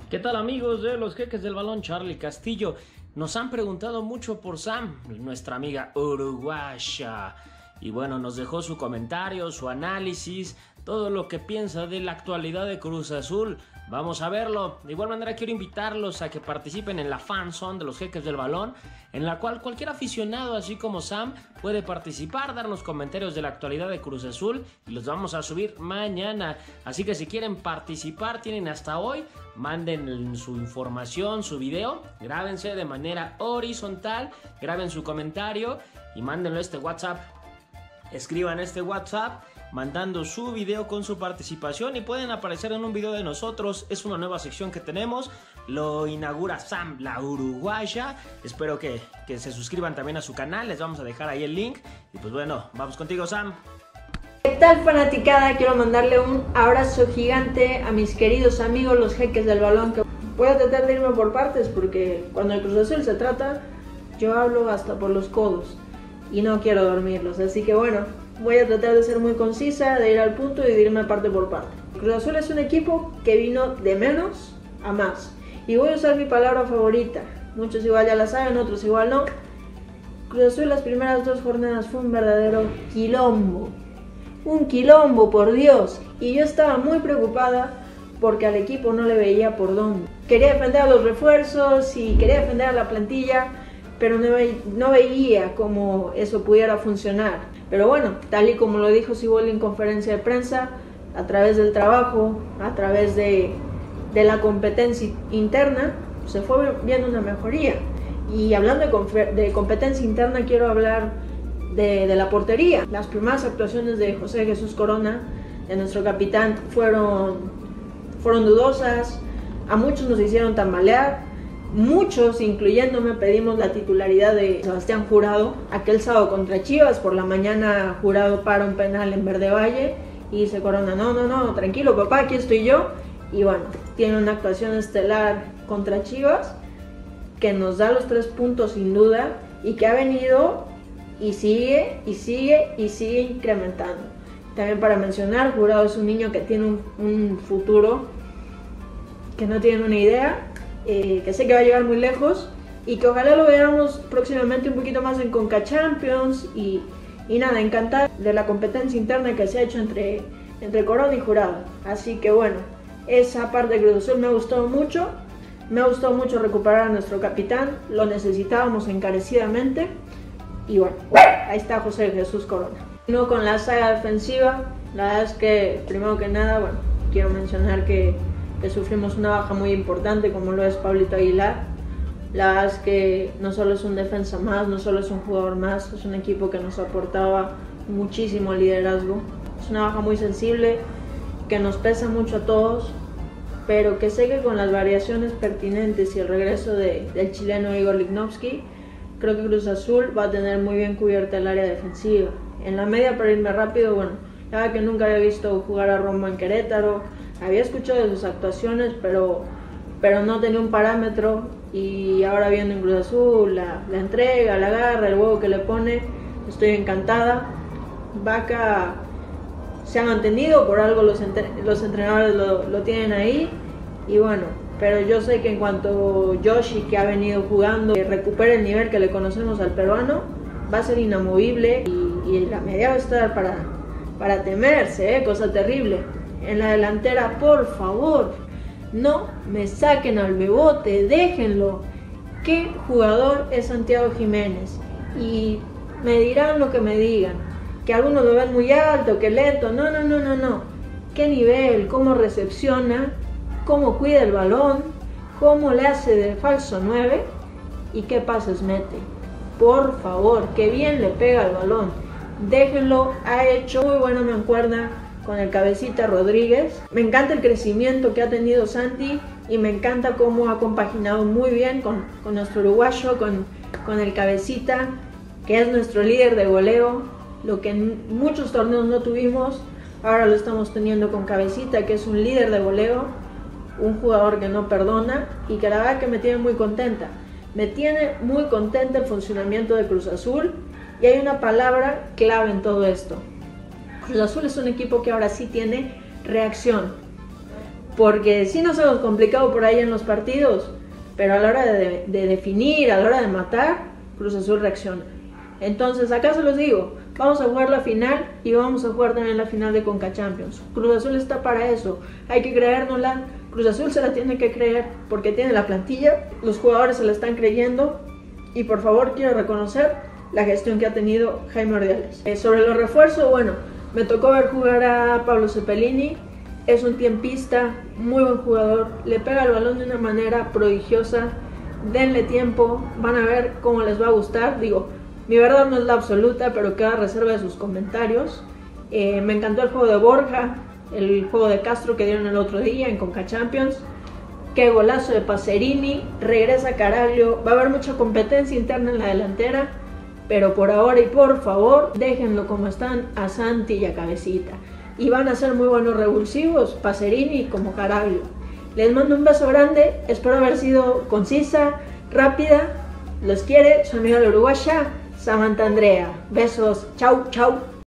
¿Qué tal amigos de los Jeques del Balón? Charlie Castillo. Nos han preguntado mucho por Sam, nuestra amiga uruguaya. Y bueno, nos dejó su comentario, su análisis, todo lo que piensa de la actualidad de Cruz Azul. Vamos a verlo. De igual manera quiero invitarlos a que participen en la Fan Zone de los Jeques del Balón, en la cual cualquier aficionado, así como Sam, puede participar, darnos comentarios de la actualidad de Cruz Azul y los vamos a subir mañana. Así que si quieren participar, tienen hasta hoy. Manden su información, su video, grábense de manera horizontal, graben su comentario y mándenlo a este WhatsApp. Escriban este WhatsApp mandando su video con su participación y pueden aparecer en un video de nosotros. Es una nueva sección que tenemos, lo inaugura Sam, la uruguaya. Espero que se suscriban también a su canal, les vamos a dejar ahí el link. Y pues bueno, vamos contigo, Sam. ¿Qué tal, fanaticada? Quiero mandarle un abrazo gigante a mis queridos amigos los Jeques del Balón, que voy a tratar de irme por partes porque cuando el Cruz Azul se trata yo hablo hasta por los codos y no quiero dormirlos, así que bueno, voy a tratar de ser muy concisa, de ir al punto y de irme parte por parte. Cruz Azul es un equipo que vino de menos a más y voy a usar mi palabra favorita. Muchos igual ya la saben, otros igual no. Cruz Azul las primeras 2 jornadas fue un verdadero quilombo. Un quilombo, por Dios. Y yo estaba muy preocupada porque al equipo no le veía por dónde. Quería defender a los refuerzos y quería defender a la plantilla, pero no veía cómo eso pudiera funcionar. Pero bueno, tal y como lo dijo Siboldi en conferencia de prensa, a través del trabajo, a través de la competencia interna, se fue viendo una mejoría. Y hablando de competencia interna, quiero hablar de la portería. Las primeras actuaciones de José Jesús Corona, de nuestro capitán, fueron dudosas. A muchos nos hicieron tambalear. Muchos, incluyéndome, pedimos la titularidad de Sebastián Jurado. Aquel sábado contra Chivas, por la mañana Jurado para un penal en Verde Valle y dice Corona, no, tranquilo papá, aquí estoy yo. Y bueno, tiene una actuación estelar contra Chivas que nos da los 3 puntos sin duda y que ha venido y sigue incrementando. También para mencionar, Jurado es un niño que tiene un futuro que no tienen una idea, que sé que va a llegar muy lejos y que ojalá lo veamos próximamente un poquito más en Conca Champions y nada, encantada de la competencia interna que se ha hecho entre Corona y Jurado. Así que bueno, esa parte de Cruz Azul me ha gustado mucho. Me ha gustado mucho recuperar a nuestro capitán, lo necesitábamos encarecidamente. Y bueno, ahí está José Jesús Corona. No con la saga defensiva, la verdad es que primero que nada, bueno, quiero mencionar que sufrimos una baja muy importante como lo es Pablito Aguilar. La verdad es que no solo es un defensa más, no solo es un jugador más, es un equipo que nos aportaba muchísimo liderazgo. Es una baja muy sensible, que nos pesa mucho a todos, pero que sé que con las variaciones pertinentes y el regreso del chileno Igor Lichnowsky, creo que Cruz Azul va a tener muy bien cubierta el área defensiva. En la media, para irme rápido, bueno, la verdad que nunca había visto jugar a Romo en Querétaro, había escuchado de sus actuaciones, pero no tenía un parámetro, y ahora viendo en Cruz Azul la entrega, la garra, el huevo que le pone, estoy encantada. Vaca se ha mantenido, por algo los entrenadores lo tienen ahí, y bueno, pero yo sé que en cuanto Yoshi, que ha venido jugando, recupere el nivel que le conocemos al peruano, va a ser inamovible y la media va a estar para temerse, cosa terrible. En la delantera, por favor, no me saquen al Bebote, déjenlo. ¿Qué jugador es Santiago Jiménez? Y me dirán lo que me digan, que algunos lo ven muy alto, que lento. No. ¿Qué nivel? ¿Cómo recepciona? ¿Cómo cuida el balón? ¿Cómo le hace de falso 9? ¿Y qué pases mete? Por favor, que bien le pega al balón. Déjenlo, ha hecho muy buena mancuerna con el Cabecita Rodríguez. Me encanta el crecimiento que ha tenido Santi y me encanta cómo ha compaginado muy bien con nuestro uruguayo, con el Cabecita, que es nuestro líder de goleo, lo que en muchos torneos no tuvimos, ahora lo estamos teniendo con Cabecita, que es un líder de goleo, un jugador que no perdona y que la verdad que me tiene muy contenta. Me tiene muy contenta el funcionamiento de Cruz Azul y hay una palabra clave en todo esto. Cruz Azul es un equipo que ahora sí tiene reacción. porque sí nos hemos complicado por ahí en los partidos, pero a la hora de definir, a la hora de matar, Cruz Azul reacciona. Entonces acá se los digo, vamos a jugar la final y vamos a jugar también la final de Conca Champions. Cruz Azul está para eso, hay que creérnosla. Cruz Azul se la tiene que creer porque tiene la plantilla, los jugadores se la están creyendo y por favor quiero reconocer la gestión que ha tenido Jaime Ordiales. Sobre los refuerzos, bueno, me tocó ver jugar a Pablo Cepelini, es un tiempista, muy buen jugador, le pega el balón de una manera prodigiosa, denle tiempo, van a ver cómo les va a gustar, digo, mi verdad no es la absoluta, pero queda a reserva de sus comentarios. Me encantó el juego de Borja, el juego de Castro que dieron el otro día en Conca Champions. Qué golazo de Pacerini, regresa Caraglio, va a haber mucha competencia interna en la delantera, pero por ahora y por favor, déjenlo como están a Santi y a Cabecita. Y van a ser muy buenos revulsivos, Pacerini como Caraglio. Les mando un beso grande, espero haber sido concisa, rápida. Los quiere su amiga la uruguaya, Samantha Andrea. Besos, chau, chau.